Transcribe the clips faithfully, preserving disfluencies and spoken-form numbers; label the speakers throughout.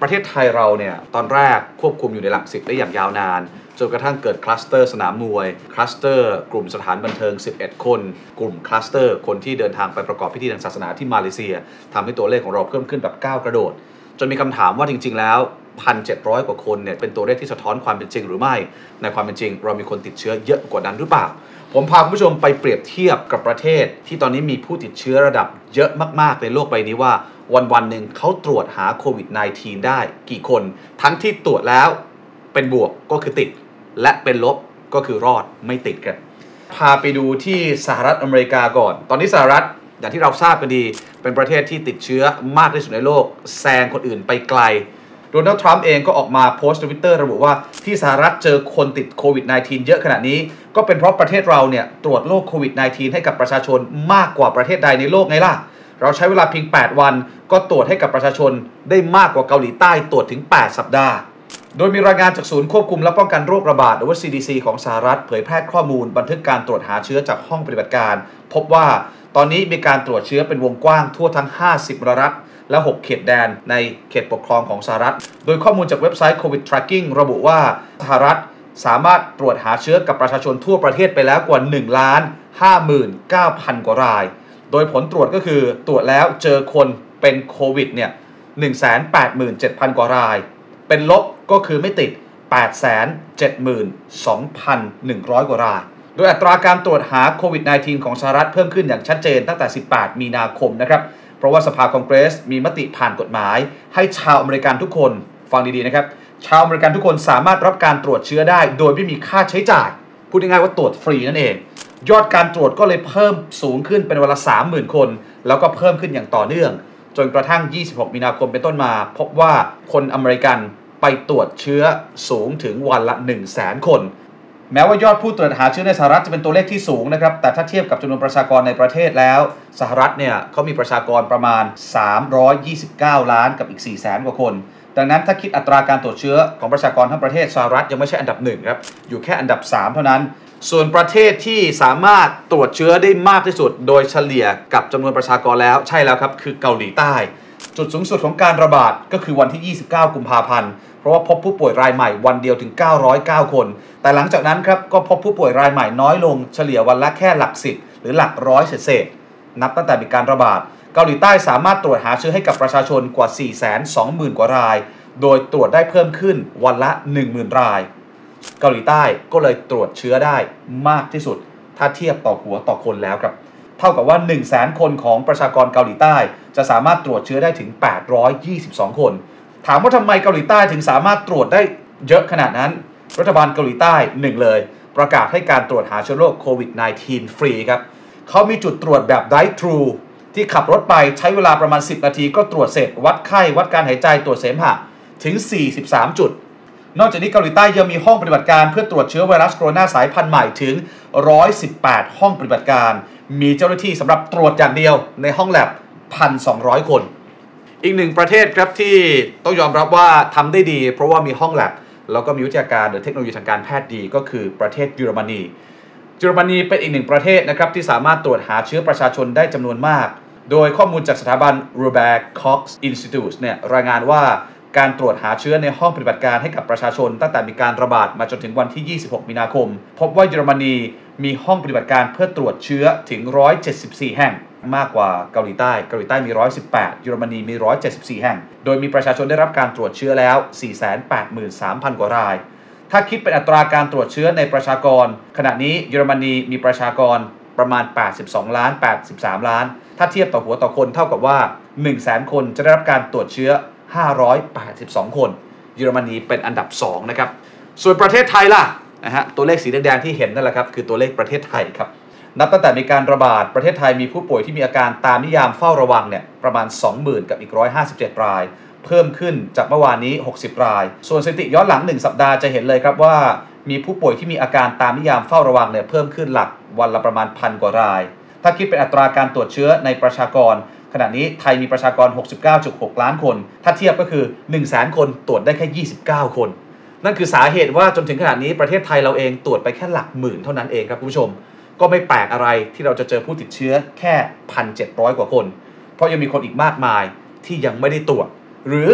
Speaker 1: ประเทศไทยเราเนี่ยตอนแรกควบคุมอยู่ในหลักสิบได้อย่างยาวนานจนกระทั่งเกิดคลัสเตอร์สนามมวยคลัสเตอร์กลุ่มสถานบันเทิงสิบเอ็ดคนกลุ่มคลัสเตอร์คนที่เดินทางไปประกอบพิธีทางศาสนาที่มาเลเซียทำให้ตัวเลขของเราเพิ่มขึ้นแบบก้าวกระโดดจนมีคำถามว่าจริงๆแล้ว หนึ่งพันเจ็ดร้อย กว่าคนเนี่ยเป็นตัวเลขที่สะท้อนความเป็นจริงหรือไม่ในความเป็นจริงเรามีคนติดเชื้อเยอะกว่านั้นหรือเปล่าผมพาคุณผู้ชมไปเปรียบเทียบกับประเทศที่ตอนนี้มีผู้ติดเชื้อระดับเยอะมากๆในโลกใบนี้ว่าวันวันหนึ่งเขาตรวจหาโควิด สิบเก้า ได้กี่คนทั้งที่ตรวจแล้วเป็นบวกก็คือติดและเป็นลบก็คือรอดไม่ติดกันพาไปดูที่สหรัฐอเมริกาก่อนตอนนี้สหรัฐอย่างที่เราทราบกันดีเป็นประเทศที่ติดเชื้อมากที่สุดในโลกแซงคนอื่นไปไกลโดนัลด์ทรัมป์เองก็ออกมาโพสต์ทวิตเตอร์ระบุว่าที่สหรัฐเจอคนติดโควิด สิบเก้า เยอะขนาดนี้ก็เป็นเพราะประเทศเราเนี่ยตรวจโรคโควิด สิบเก้า ให้กับประชาชนมากกว่าประเทศใดในโลกไงล่ะเราใช้เวลาเพียงแปดวันก็ตรวจให้กับประชาชนได้มากกว่าเกาหลีใต้ตรวจถึงแปดสัปดาห์โดยมีรายงานจากศูนย์ควบคุมและป้องกันโรคระบาดหรือว่า ซี ดี ซี ของสหรัฐเผยแพร่ข้อมูลบันทึกการตรวจหาเชื้อจากห้องปฏิบัติการพบว่าตอนนี้มีการตรวจเชื้อเป็นวงกว้างทั่วทั้งห้าสิบรัฐและหกเขตแดนในเขตปกครองของสหรัฐโดยข้อมูลจากเว็บไซต์ COVID Tracking ระบุว่าสหรัฐสามารถตรวจหาเชื้อกับประชาชนทั่วประเทศไปแล้วกว่า หนึ่งล้านห้าหมื่นเก้าพัน กว่ารายโดยผลตรวจก็คือตรวจแล้วเจอคนเป็นโควิดเนี่ย หนึ่งแสนแปดหมื่นเจ็ดพัน กว่ารายเป็นลบก็คือไม่ติด แปดแสนเจ็ดหมื่นสองพันหนึ่งร้อย กว่ารายโดยอัตราการตรวจหาโควิด สิบเก้า ของสหรัฐเพิ่มขึ้นอย่างชัดเจนตั้งแต่สิบแปดมีนาคมนะครับเพราะว่าสภาคองเกรสมีมติผ่านกฎหมายให้ชาวอเมริกันทุกคนฟังดีๆนะครับชาวอเมริกันทุกคนสามารถรับการตรวจเชื้อได้โดยไม่มีค่าใช้จ่ายพูดง่ายๆว่าตรวจฟรีนั่นเองยอดการตรวจก็เลยเพิ่มสูงขึ้นเป็นวันละ สามหมื่น คนแล้วก็เพิ่มขึ้นอย่างต่อเนื่องจนกระทั่งยี่สิบหกมีนาคมเป็นต้นมาพบว่าคนอเมริกันไปตรวจเชื้อสูงถึงวันละ หนึ่งแสน คนแม้ว่ายอดผู้ตรวจหาเชื้อในสหรัฐจะเป็นตัวเลขที่สูงนะครับแต่ถ้าเทียบกับจำนวนประชากรในประเทศแล้วสหรัฐเนี่ยเขามีประชากรประมาณสามร้อยยี่สิบเก้าล้านกับอีกสี่แสนกว่าคนดังนั้นถ้าคิดอัตราการตรวจเชื้อของประชากรทั้งประเทศสหรัฐยังไม่ใช่อันดับหนึ่งครับอยู่แค่อันดับสามเท่านั้นส่วนประเทศที่สามารถตรวจเชื้อได้มากที่สุดโดยเฉลี่ยกับจำนวนประชากรแล้วใช่แล้วครับคือเกาหลีใต้จุดสูงสุดของการระบาดก็คือวันที่ยี่สิบเก้ากุมภาพันธ์เพราะว่าพบผู้ป่วยรายใหม่วันเดียวถึงเก้าร้อยเก้าคนแต่หลังจากนั้นครับก็พบผู้ป่วยรายใหม่น้อยลงเฉลี่ยวันละแค่หลักสิบหรือหลักร้อยเศษๆนับตั้งแต่มีการระบาดเกาหลีใต้สามารถตรวจหาเชื้อให้กับประชาชนกว่า สี่แสนสองหมื่น กว่ารายโดยตรวจได้เพิ่มขึ้นวันละ หนึ่งหมื่น รายเกาหลีใต้ก็เลยตรวจเชื้อได้มากที่สุดถ้าเทียบต่อหัวต่อคนแล้วครับเท่ากับว่า หนึ่งแสน คนของประชากรเกาหลีใต้จะสามารถตรวจเชื้อได้ถึงแปดร้อยยี่สิบสองคนถามว่าทำไมเกาหลีใต้ถึงสามารถตรวจได้เยอะขนาดนั้นรัฐบาลเกาหลีใต้หนึ่งเลยประกาศให้การตรวจหาเชื้อโรคโควิด สิบเก้า ฟรีครับเขามีจุดตรวจแบบ Drive Thru ที่ขับรถไปใช้เวลาประมาณสิบนาทีก็ตรวจเสร็จวัดไข้วัดการหายใจตรวจเสมหะถึงสี่สิบสามจุดนอกจากนี้เกาหลีใต้ยังมีห้องปฏิบัติการเพื่อตรวจเชื้อไวรัสโคโรนาสายพันธุ์ใหม่ถึงหนึ่งร้อยสิบแปดห้องปฏิบัติการมีเจ้าหน้าที่สำหรับตรวจอย่างเดียวในห้องแลบ หนึ่งพันสองร้อย คนอีกหนึ่งประเทศครับที่ต้องยอมรับว่าทำได้ดีเพราะว่ามีห้องแลบแล้วก็มีวิทยาการหรือเทคโนโลยีทางการแพทย์ดีก็คือประเทศเยอรมนีเยอรมนีเป็นอีกหนึ่งประเทศนะครับที่สามารถตรวจหาเชื้อประชาชนได้จำนวนมากโดยข้อมูลจากสถาบัน Robert Koch Institute เนี่ยรายงานว่าการตรวจหาเชื้อในห้องปฏิบัติการให้กับประชาชนตั้งแต่มีการระบาดมาจนถึงวันที่ยี่สิบหกมีนาคมพบว่าเยอรมนีมีห้องปฏิบัติการเพื่อตรวจเชื้อถึงหนึ่งร้อยเจ็ดสิบสี่แห่งมากกว่าเกาหลีใต้เกาหลีใต้มีหนึ่งร้อยสิบแปดเยอรมนีมีหนึ่งร้อยเจ็ดสิบสี่แห่งโดยมีประชาชนได้รับการตรวจเชื้อแล้ว สี่แสนแปดหมื่นสามพัน กว่ารายถ้าคิดเป็นอัตราการตรวจเชื้อในประชากรขณะนี้เยอรมนีมีประชากรประมาณแปดสิบสองล้านแปดสิบสามล้านถ้าเทียบต่อหัวต่อคนเท่ากับว่า หนึ่งแสน คนจะได้รับการตรวจเชื้อห้าร้อยแปดสิบสองคนเยอรมนีเป็นอันดับสองนะครับส่วนประเทศไทยล่ะนะฮะตัวเลขสีแดงๆที่เห็นนั่นแหละครับคือตัวเลขประเทศไทยครับนับตั้งแต่มีการระบาดประเทศไทยมีผู้ป่วยที่มีอาการตามนิยามเฝ้าระวังเนี่ยประมาณ สองหมื่น กับอีกหนึ่งร้อยห้าสิบเจ็ดรายเพิ่มขึ้นจากเมื่อวานนี้หกสิบรายส่วนสถิติย้อนหลังหนึ่งสัปดาห์จะเห็นเลยครับว่ามีผู้ป่วยที่มีอาการตามนิยามเฝ้าระวังเนี่ยเพิ่มขึ้นหลักวันละประมาณพันกว่ารายถ้าคิดเป็นอัตราการตรวจเชื้อในประชากรขณะนี้ไทยมีประชากร หกสิบเก้าจุดหก ล้านคนถ้าเทียบก็คือ หนึ่งแสน คนตรวจได้แค่ยี่สิบเก้าคนนั่นคือสาเหตุว่าจนถึงขณะนี้ประเทศไทยเราเองตรวจไปแค่หลักหมื่นเท่านั้นเองครับคุณผู้ชมก็ไม่แปลกอะไรที่เราจะเจอผู้ติดเชื้อแค่ หนึ่งพันเจ็ดร้อย กว่าคนเพราะยังมีคนอีกมากมายที่ยังไม่ได้ตรวจหรือ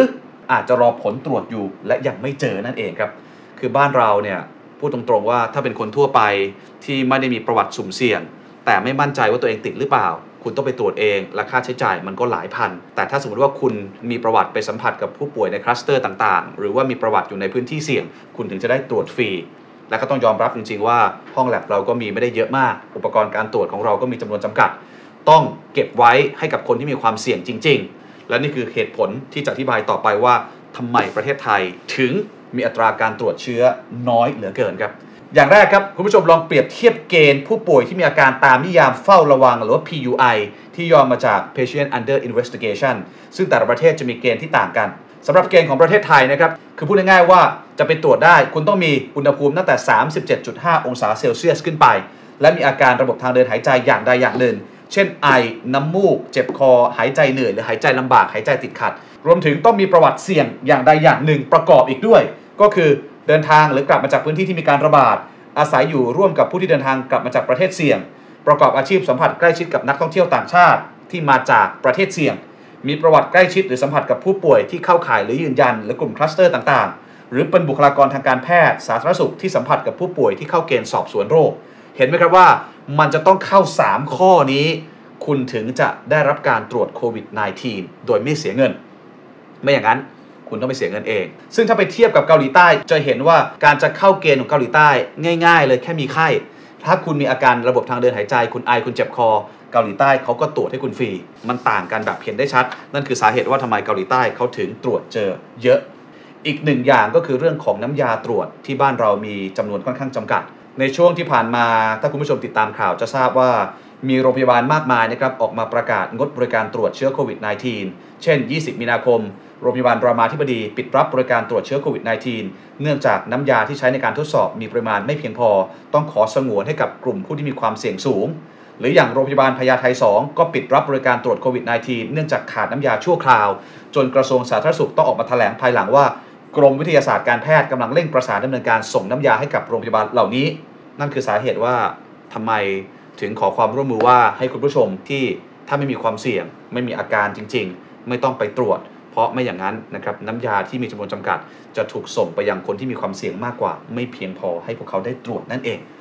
Speaker 1: อาจจะรอผลตรวจอยู่และยังไม่เจอนั่นเองครับคือบ้านเราเนี่ยพูดตรงๆว่าถ้าเป็นคนทั่วไปที่ไม่ได้มีประวัติสุ่มเสี่ยงแต่ไม่มั่นใจว่าตัวเองติดหรือเปล่าคุณต้องไปตรวจเองและค่าใช้จ่ายมันก็หลายพันแต่ถ้าสมมติว่าคุณมีประวัติไปสัมผัสกับผู้ป่วยในคลัสเตอร์ต่างๆหรือว่ามีประวัติอยู่ในพื้นที่เสี่ยงคุณถึงจะได้ตรวจฟรีและก็ต้องยอมรับจริงๆว่าห้องแลบเราก็มีไม่ได้เยอะมากอุปกรณ์การตรวจของเราก็มีจำนวนจำกัดต้องเก็บไว้ให้กับคนที่มีความเสี่ยงจริงๆและนี่คือเหตุผลที่จะอธิบายต่อไปว่าทำไมประเทศไทยถึงมีอัตราการตรวจเชื้อน้อยเหลือเกินครับอย่างแรกครับคุณผู้ชมลองเปรียบเทียบเกณฑ์ผู้ป่วยที่มีอาการตามนิยามเฝ้าระวังหรือว่า พี ยู ไอ ที่ย่อมาจาก Patient Under Investigation ซึ่งแต่ละประเทศจะมีเกณฑ์ที่ต่างกันสำหรับเกณฑ์ของประเทศไทยนะครับคือพูดง่ายๆว่าจะไปตรวจได้คุณต้องมีอุณหภูมิตั้งแต่ สามสิบเจ็ดจุดห้า องศาเซลเซียสขึ้นไปและมีอาการระบบทางเดินหายใจอย่างใดอย่างหนึ่งเช่นไอน้ำมูกเจ็บคอหายใจเหนื่อยหรือหายใจลำบากหายใจติดขัดรวมถึงต้องมีประวัติเสี่ยงอย่างใดอย่างหนึ่งประกอบอีกด้วยก็คือเดินทางหรือกลับมาจากพื้นที่ที่มีการระบาดอาศัยอยู่ร่วมกับผู้ที่เดินทางกลับมาจากประเทศเสี่ยงประกอบอาชีพสัมผัสใกล้ชิดกับนักท่องเที่ยวต่างชาติที่มาจากประเทศเสี่ยงมีประวัติใกล้ชิดหรือสัมผัสกับผู้ป่วยที่เข้าข่ายหรือยืนยันหรือกลุ่มคลัสเตอร์ต่างๆหรือเป็นบุคลากรทางการแพทย์สาธารณสุขที่สัมผัสกับผู้ป่วยที่เข้าเกณฑ์สอบสวนโรคเห็นไหมครับว่ามันจะต้องเข้าสามข้อนี้คุณถึงจะได้รับการตรวจโควิด สิบเก้า โดยไม่เสียเงินไม่อย่างนั้นคุณต้องไปเสียเงินเองซึ่งถ้าไปเทียบกับเกาหลีใต้จะเห็นว่าการจะเข้าเกณฑ์ของเกาหลีใต้ง่ายๆเลยแค่มีไข้ถ้าคุณมีอาการระบบทางเดินหายใจคุณไอคุณเจ็บคอเกาหลีใต้เขาก็ตรวจให้คุณฟรีมันต่างกันแบบเห็นได้ชัดนั่นคือสาเหตุว่าทำไมเกาหลีใต้เขาถึงตรวจเจอเยอะอีกหนึ่งอย่างก็คือเรื่องของน้ำยาตรวจที่บ้านเรามีจำนวนค่อนข้างจำกัดในช่วงที่ผ่านมาถ้าคุณผู้ชมติดตามข่าวจะทราบว่ามีโรงพยาบาลมากมายนะครับออกมาประกาศงดบริการตรวจเชื้อโควิด สิบเก้า เช่นยี่สิบมีนาคมโรงพยาบาลรามาธิบดีปิดรับบริการตรวจเชื้อโควิด สิบเก้า เนื่องจากน้ำยาที่ใช้ในการทดสอบมีปริมาณไม่เพียงพอต้องขอสงวนให้กับกลุ่มผู้ที่มีความเสี่ยงสูงหรืออย่างโรงพยาบาลพญาไทสองก็ปิดรับบริการตรวจโควิด สิบเก้า เนื่องจากขาดน้ำยาชั่วคราวจนกระทรวงสาธารณสุขต้องออกมาแถลงภายหลังว่ากรมวิทยาศาสตร์การแพทย์กำลังเร่งประสานดำเนินการส่งน้ำยาให้กับโรงพยาบาลเหล่านี้นั่นคือสาเหตุว่าทำไมถึงขอความร่วมมือว่าให้คุณผู้ชมที่ถ้าไม่มีความเสี่ยงไม่มีอาการจริงๆไม่ต้องไปตรวจเพราะไม่อย่างนั้นนะครับน้ำยาที่มีจำนวนจำกัดจะถูกส่งไปยังคนที่มีความเสี่ยงมากกว่าไม่เพียงพอให้พวกเขาได้ตรวจนั่นเอง